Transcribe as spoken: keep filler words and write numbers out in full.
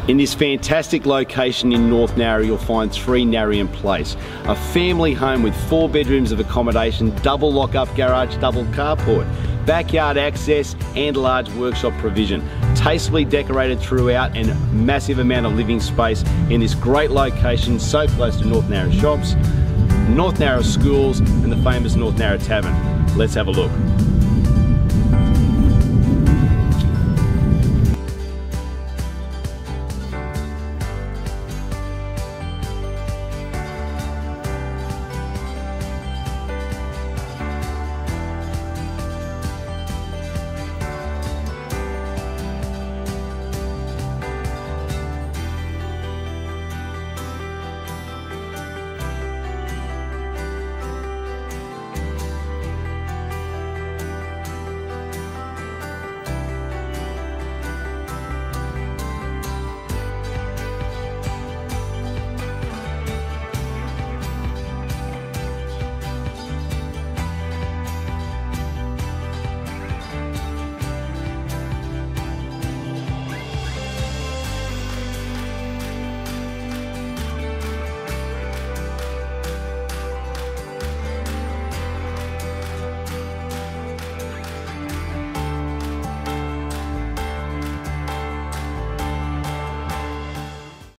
In this fantastic location in North Nowra, you'll find three Nowrian Place, a family home with four bedrooms of accommodation, double lock-up garage, double carport, backyard access and large workshop provision. Tastefully decorated throughout and massive amount of living space in this great location, so close to North Nowra shops, North Nowra schools and the famous North Nowra Tavern. Let's have a look.